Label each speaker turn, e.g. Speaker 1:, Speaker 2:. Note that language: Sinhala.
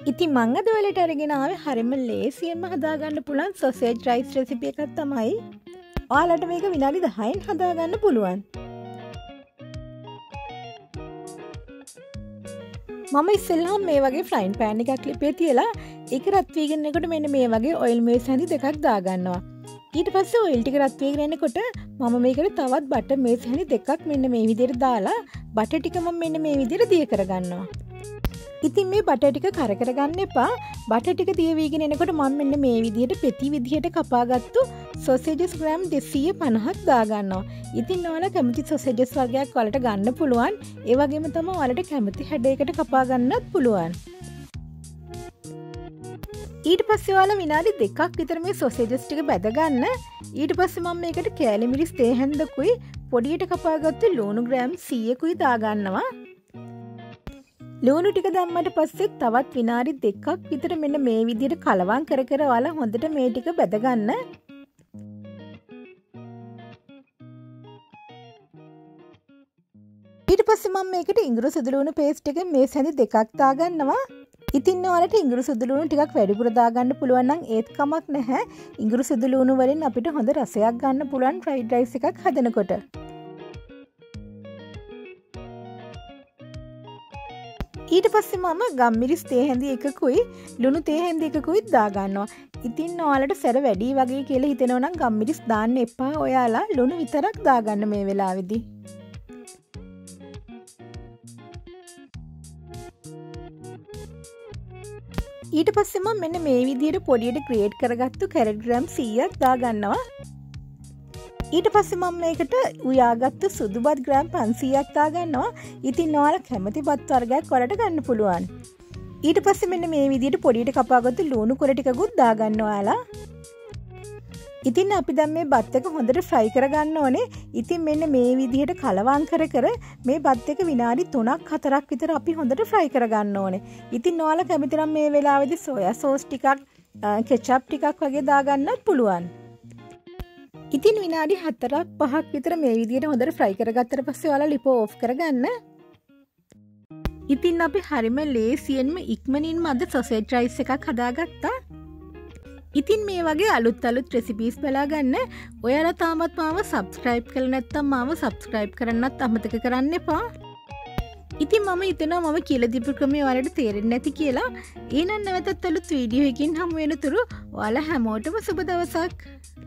Speaker 1: ඉතින් මං අද ඔයාලට අරගෙන ආවේ හරිම ලේසියෙන්ම හදාගන්න පුළුවන් සොසේජ් රයිස් රෙසිපි එකක් තමයි. ඔයාලට මේක විනාඩි 10න් හදාගන්න පුළුවන්. මම ඉස්සෙල්ලාම මේ වගේ ෆ්‍රයින් පෑන් එකක් ලිපේ තියලා ඒක රත් වීගෙන එනකොට මෙන්න මේ වගේ ඔයිල් මේස් හැඳි දෙකක් දාගන්නවා. ඊට පස්සේ ඔයිල් ටික රත් වීගෙන එනකොට මම මේකට තවත් බටර් මේස් හැඳි දෙකක් මෙන්න මේ විදිහට දාලා බටර් ටික මම මෙන්න මේ විදිහට දිය කරගන්නවා. ඉතින් මේ බටර් ටික කර කරගන්න එපා. බටර් ටික දිය වීගෙන එනකොට මම මෙන්න මේ විදිහට පෙති විදිහට කපාගත්තු සොසේජස් ග්‍රෑම් 250ක් දාගන්නවා. ඉතින් ඔයාලා කැමති සොසේජස් වර්ගයක් ඔයාලට ගන්න පුළුවන්. ඒ වගේම තමයි ඔයාලට කැමති හැඩයකට කපා ගන්නත් පුළුවන්. ඊට පස්සේ ඔයාලා විනාඩි 2ක් විතර මේ සොසේජස් ටික බැද ගන්න. ඊට පස්සේ මම මේකට කෑලි මිරිස් තේ හැන්දකුයි පොඩියට කපාගත්තු ලුණු ග්‍රෑම් 100කුයි දාගන්නවා. ලුණු ටික දැම්මට පස්සේ තවත් විනාඩි 2ක් විතර මෙන්න මේ විදිහට කලවම් කර කර ඔයාලා හොඳට මේ ටික බැද ගන්න. ඊට පස්සේ මම මේකට ඉඟුරු සුදු ලුණු පේස්ට් එක මේ සැඳි දෙකක් දාගන්නවා. ඉතින් ඔයාලට ඉඟුරු සුදු ලුණු ටිකක් වැඩිපුර දාගන්න පුළුවන් නම් ඒත් කමක් නැහැ. ඉඟුරු සුදු ලුණු වලින් අපිට හොඳ රසයක් ගන්න පුළුවන් ෆ්‍රයිඩ් රයිස් එකක් හදනකොට. ඊට පස්සේ මම ගම්මිරිස් තේ හැඳි එකකුයි ලුණු තේ හැඳි එකකුයි දාගන්නවා. ඉතින් ඔයාලට සැර වැඩි වගේ කියලා හිතෙනවා නම් ගම්මිරිස් දාන්න එපා. ඔයාලා ලුණු විතරක් දාගන්න මේ වෙලාවේදී. ඊට පස්සේ මම මෙන්න මේ විදිහට පොඩියට ග්‍රේට් කරගත්තු කැරට් ග්‍රෑම් 100ක් දාගන්නවා. ඊට පස්සේ මම මේකට උයාගත්තු සුදු බත් ග්‍රෑම් 500ක් දාගන්නවා. ඉතින් ඔයාලා කැමති බත් වර්ගයක් ඔයාලට ගන්න පුළුවන්. ඊට පස්සේ මෙන්න මේ විදිහට පොඩියට කපාගත්තු ලුණු කොළ ටිකකුත් දාගන්න ඔයාලා. ඉතින් අපි දැන් මේ බත් එක හොඳට ෆ්‍රයි කරගන්න ඕනේ. ඉතින් මෙන්න මේ විදිහට කලවම් කර කර මේ බත් එක විනාඩි 3ක් 4ක් විතර අපි හොඳට ෆ්‍රයි කරගන්න ඕනේ. ඉතින් ඔයාලා කැමති නම් මේ වෙලාවේදී සෝයා සෝස් ටිකක් කෙචප් ටිකක් වගේ දාගන්නත් පුළුවන්. ඉතින් විනාඩි 4ක් 5ක් විතර මේ විදිහට හොඳට ෆ්‍රයි කරගත්තට පස්සේ ඔයාලා ලිප ඕෆ් කරගන්න. ඉතින් අපි හරිම ලේසියෙන්ම ඉක්මනින්ම අද සොසේජ් රයිස් එකක් හදාගත්තා. ඉතින් මේ වගේ අලුත් රෙසිපීස් බලා ගන්න. ඔයාලා තාමත් මාව සබ්ස්ක්‍රයිබ් කරලා නැත්නම් මාව සබ්ස්ක්‍රයිබ් කරන්නත් අමතක කරන්න එපා. ඉතින් මම හිතනවා මම කියලා දීපු ක්‍රමය ඔයාලට තේරෙන්නේ නැති කියලා. එහෙනම් නැවතත් අලුත් වීඩියෝ එකකින් හමු වෙනතුරු ඔයාලා හැමෝටම සුබ දවසක්.